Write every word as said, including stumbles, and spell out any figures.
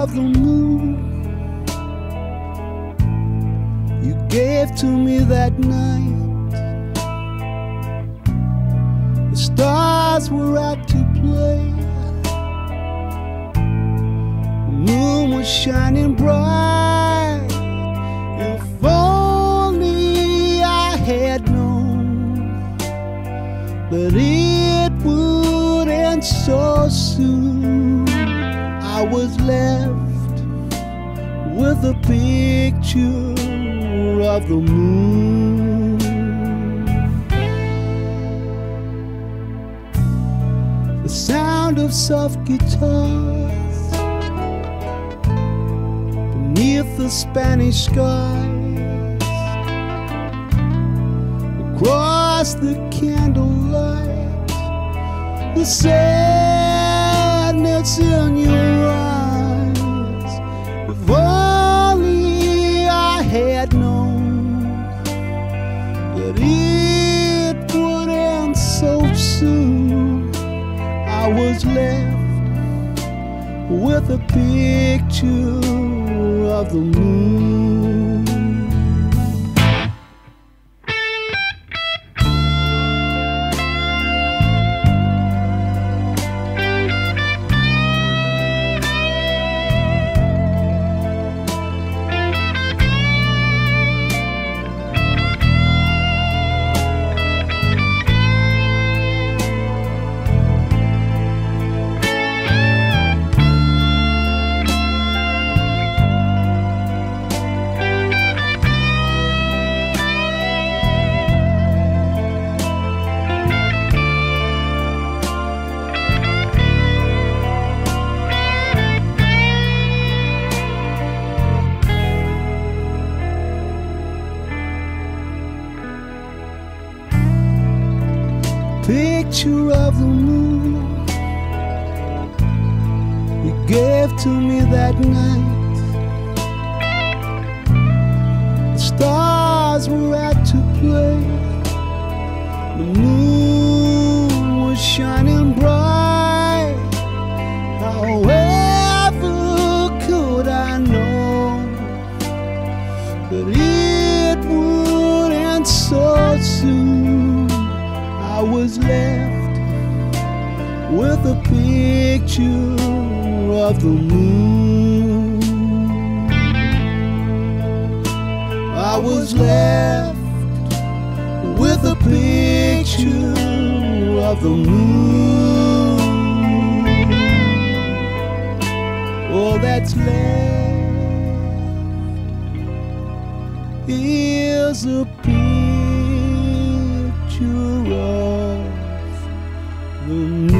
of the moon you gave to me that night. The stars were out to play, the moon was shining bright. If only I had known that it would end so soon. I was left with a picture of the moon. The sound of soft guitars beneath the Spanish skies, across the candlelight, the sadness in your eyes. If only I had known that it would end so soon. I was left with a picture of the moon. Picture of the moon you gave to me that night. The stars were out to play, the moon was shining bright. However could I know that it would end so soon? I was left with a picture of the moon. I was left with a picture of the moon. All that's left is a picture of the moon.